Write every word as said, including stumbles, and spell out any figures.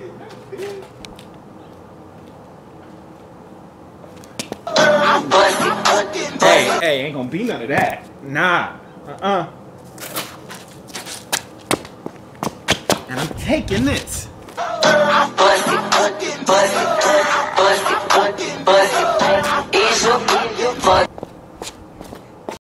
Hey, hey, ain't gonna be none of that. Nah. Uh-uh. And I'm taking this. Bust it, bust it, bust it.